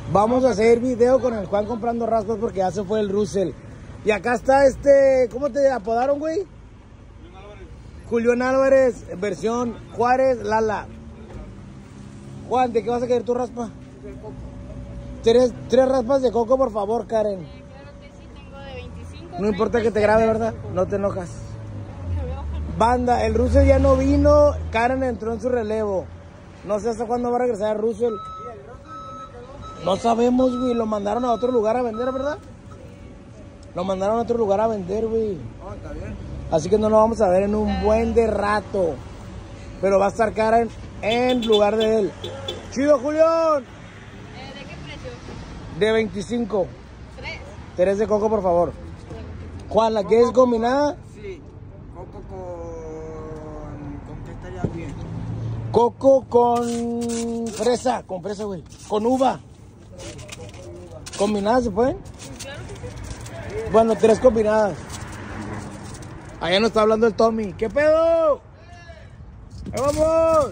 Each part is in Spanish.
Vamos a hacer video con el Juan comprando raspas porque ya se fue el Russell. Y acá está ¿cómo te apodaron, güey? Julián Álvarez, versión Juárez Lala. Juan, ¿de qué vas a querer tu raspa? De coco. Tres raspas de coco, por favor, Karen. Claro que sí, tengo de 25. No importa que te grabe, ¿verdad? No te enojas. Banda, el Russell ya no vino, Karen entró en su relevo. No sé hasta cuándo va a regresar el Russell. No sabemos, güey, lo mandaron a otro lugar a vender, ¿verdad? Lo mandaron a otro lugar a vender, güey. Oh, está bien. Así que no lo vamos a ver en un buen de rato. Pero va a estar Karen en lugar de él. ¡Chido, Julián! ¿De qué precio? De 25. 3. 3 de coco, por favor. Juan, ¿la quieres combinada? Sí. Coco con qué estaría bien. Coco con fresa, güey. Con uva. ¿Combinadas se pueden? Claro que sí. Bueno, 3 combinadas. Allá nos está hablando el Tommy. ¿Qué pedo? ¡Ahí vamos!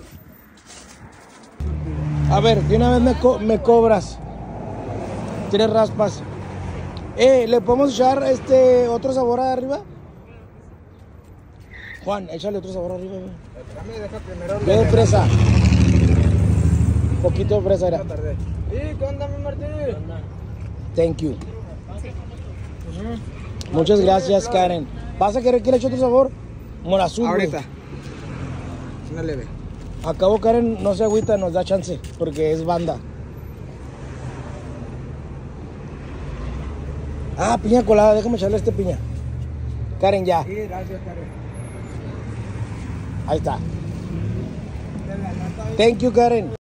A ver, de una vez me cobras 3 raspas. ¿Le podemos echar otro sabor arriba? Juan, échale otro sabor arriba, güey. Déjame, deja primero. De fresa. Poquito de fresa era. ¿Qué onda, mi Martín? Thank you. Muchas gracias, Karen. ¿Vas a querer que le eche otro sabor? Morazul, güey. Ahorita. Una leve. Acabo, Karen, no se agüita, nos da chance, porque es banda. Ah, piña colada, déjame echarle piña. Karen, ya. Sí, gracias, Karen. Ahí está. Thank you, Karen.